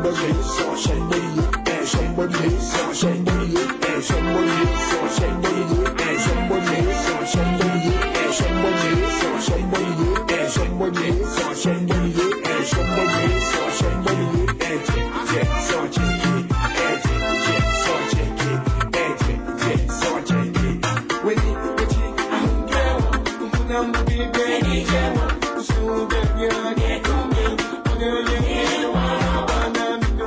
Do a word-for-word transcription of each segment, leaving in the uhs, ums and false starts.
somebody, somebody, and somebody, somebody, and somebody, somebody, and somebody, somebody, and somebody, somebody, and somebody, somebody, and somebody, somebody, and yeah, so check it, and yeah, so check it, and yeah, so check it. With it, with it, I'm girl, I'm the baby, girl, so baby, I get on me, on your you, wanna know,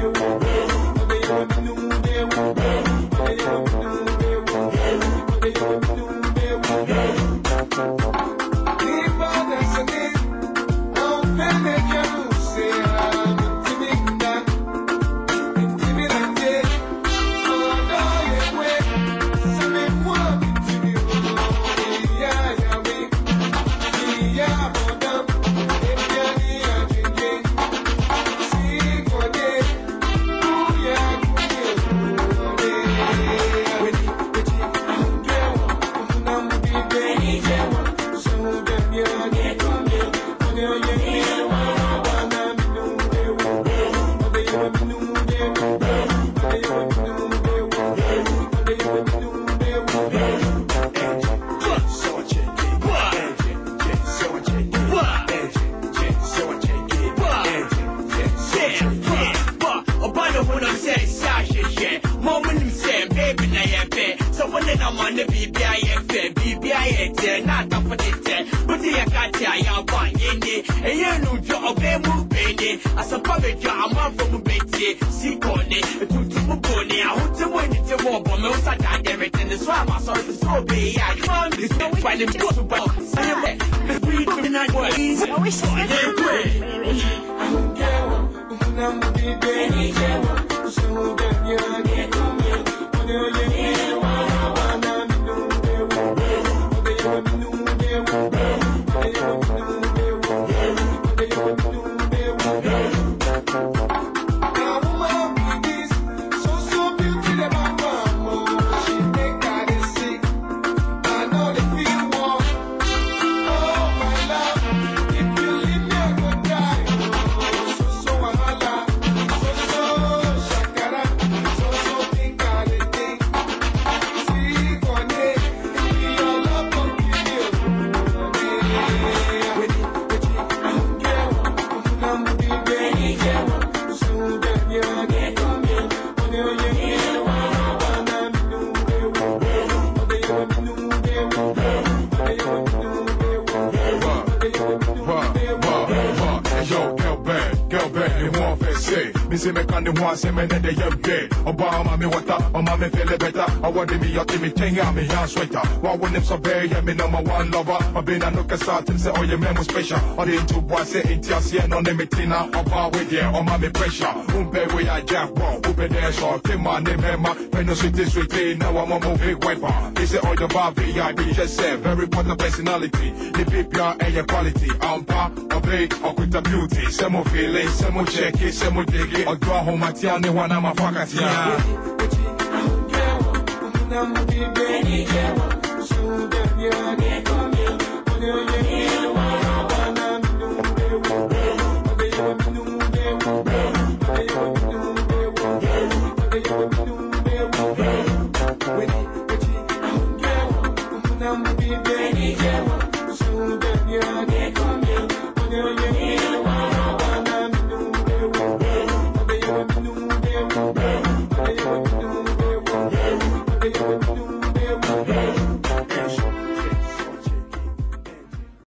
Obama me water, Obama me feel better. I want to be your Timmy King, I'm a young sweater. Why wouldn't so bad? Yeah, me number one lover. I've been a look at Saturn, say, oh, your man was special. Or the two boys say, in Tiasia, no name it, Tina, or bar with you, or my pressure. Umbe, we are jack, wrong, Ube there, so Tim, my name, Emma, when you see this with me, now I'm a movie wiper. They say, oh, your bar, V I P, just say, very important personality. The P P R and your quality. I'm pa, obey, or with the beauty. Some more feeling, some more check it, some more dig it, or go home at Tiani, one of my pockets. I'm